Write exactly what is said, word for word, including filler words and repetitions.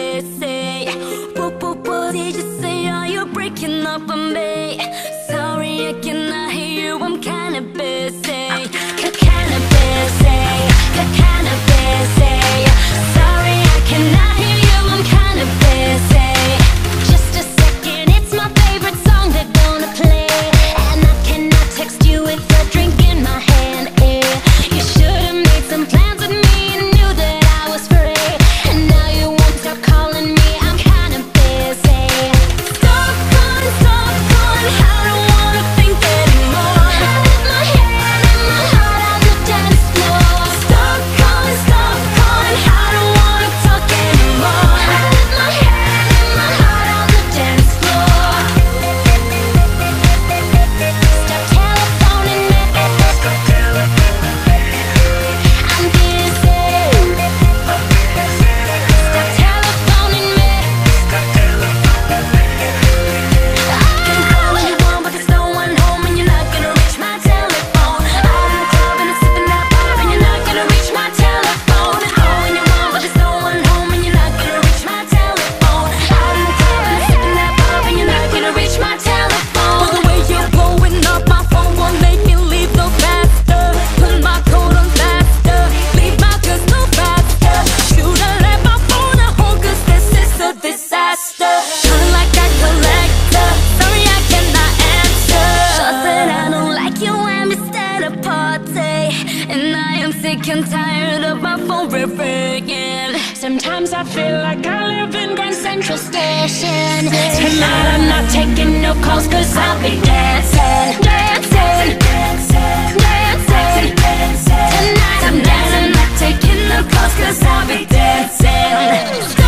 busy. What, what, what did you say? Are you breaking up on me? Sorry, I cannot hear you, I'm kinda busy. Kinda busy, kinda busy. Sorry, I cannot hear you, I'm kinda busy. Just a second, it's my favorite song they're gonna play, and I cannot text you with a drink in my hand. Yeah. You should've made some plans with me and knew that I was free, and now you won't stop calling me, I'm kinda busy. Stop calling, stop calling, I don't wanna think anymore. I left my head and my heart on the dance floor. Stop calling, stop calling, I don't wanna talk anymore. I left my head and my heart on the dance floor. Stop telephoning me, I'm busy. Stop telephoning me. I can call when you want, but there's no one home and you're not gonna reach my telephone. I'm in the club and I'm sipping that bar and you're not gonna reach my telephone. Call when you want, but there's no one home and you're not gonna reach my telephone. I'm in the club and I'm sipping that bar and you're not gonna reach my telephone. Well, the way you're blowing up my phone won't make me leave no faster. Put my coat on faster, leave my goods no faster. Should've left my phone at home, cause this is a disaster. Calling like a collector, sorry I cannot answer. Shots that I don't like you and it's at a party, and I am sick and tired of my phone ringing. Sometimes I feel like I live in Grand Central Station. Tonight I'm not taking no calls cause I'll be dancing, dancing, dancing, dancing. Tonight I'm dancing, not taking no calls cause I'll be dancing.